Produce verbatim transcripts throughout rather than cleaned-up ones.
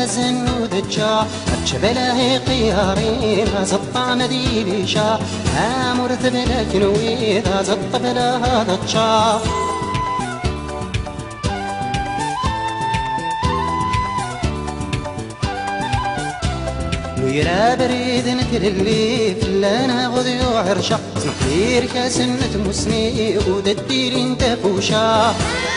زنو دجا أتشبله قيارين زطا مديلي شا آمرت بلك نويذا زط بلا هذا الشا ويرا بريد نتل اللي فلانا غذيو عرشا سنحير كاسنة مسني ودديرين تفوشا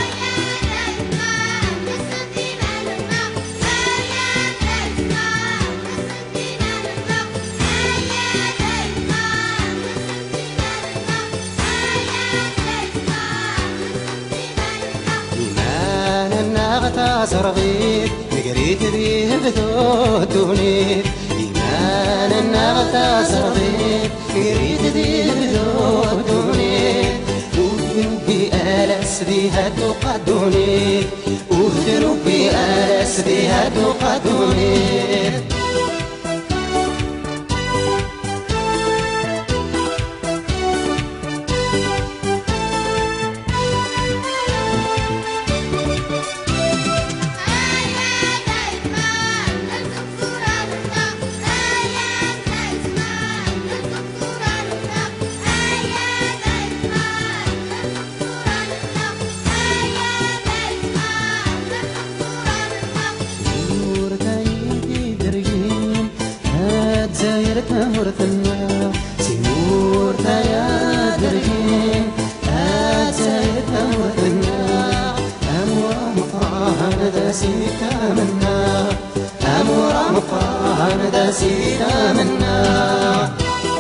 إيمانا زرغيت نقريت بيه بثوتوني إيمانا غتا زرغيت نقريت بيه بثوتوني وذنوبي آلس بها تقدوني وذنوبي آلس بها تقدوني تمرتنا سيمور يا درجين أتسير تمرتنا أمور مفرحان دا سيتا منا أمور مفرحان دا سيتا منا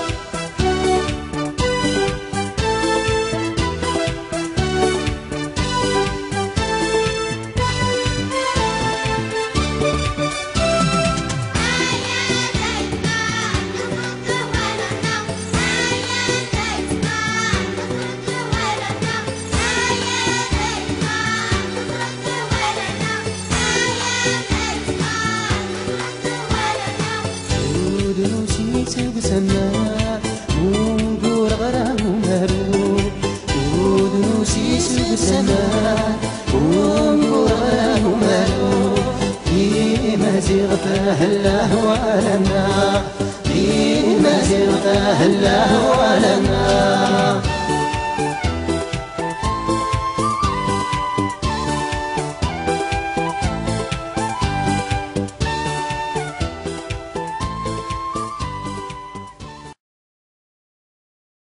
سبسنا ونقول غرام مهلو ودنوسي سبسنا ونقول غرام مهلو في مزيغته الله ولنا في مزيغته الله ولنا